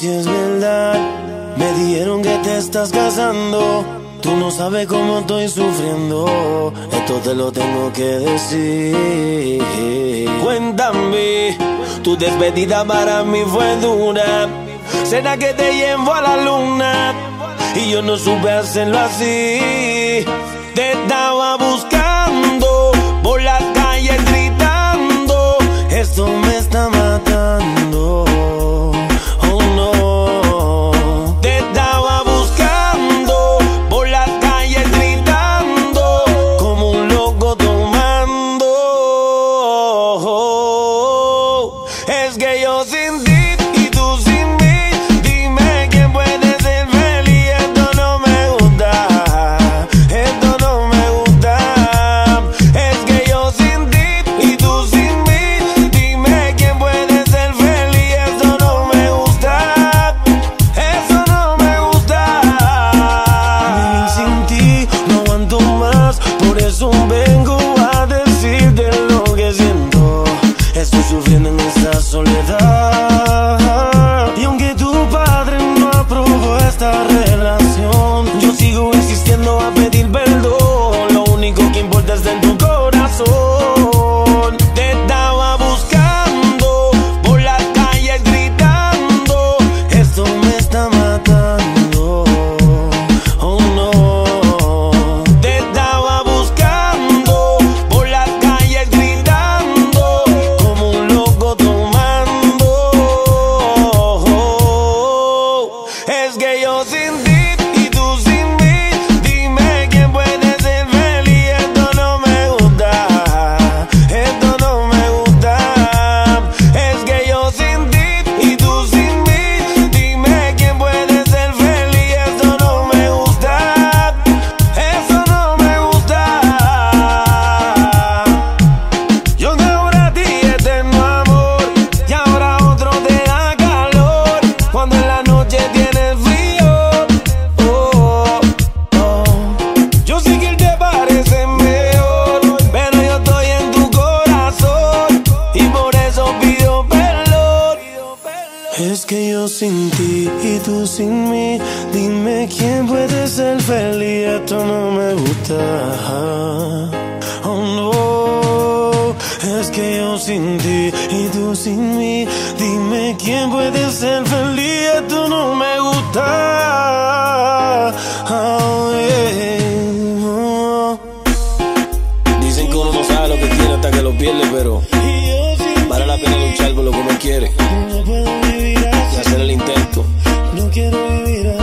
si es verdad. Me dijeron que te estás casando. Tú no sabes cómo estoy sufriendo. Esto te lo tengo que decir. Cuéntame, tu despedida para mí fue dura. ¿Será que te llevo a la luna? Y yo no supe hacerlo así. Te estaba buscando por las calles gritando. Esto me está matando. Oh no. Te estaba buscando por las calles gritando como un loco tomando. Es que yo sin ti y tú sin mí, dime quién puede ser feliz. Esto no me gusta, esto no me gusta. Es que yo sin ti y tú sin mí, dime quién puede ser feliz. Esto no me gusta, eso no me gusta. Vivir sin ti no aguanto más, por eso vengo a decirte lo que siento. Estoy sufriendo en esta soledad. Y aunque tu padre no aprobó esta relación, yo sigo insistiendo a pedir perdón. Lo único que importa es en tu corazón. Te estaba buscando por las calles gritando. Esto me está matando. Oh no. Te estaba buscando por las calles gritando como un loco tomando. Es que yo sin ti y tú sin mí, dime quién puede ser feliz. Esto no me gusta, esto no me gusta. Es que yo sin ti y tú sin mí, dime quién puede ser feliz. Esto no me gusta, eso no me gusta. Yo de ahora a ti eterno amor, y ahora otro te da calor cuando en la noche tienes frío. Oh, oh. Yo sé que él te parece mejor, pero yo estoy en tu corazón y por eso pido perdón. Es que yo sin ti y tú sin mí, dime quién puede ser feliz. Esto no me gusta. Oh no. Es que yo sin ti y tú sin mí, dime quién puede ser feliz. Esto no me gusta. Oh, yeah. Oh. Dicen que uno no sabe lo que tiene hasta que lo pierde, pero Y yo sin vale la pena luchar por lo que uno quiere ti no puedo vivir y así. hacer el intento. No quiero vivir así.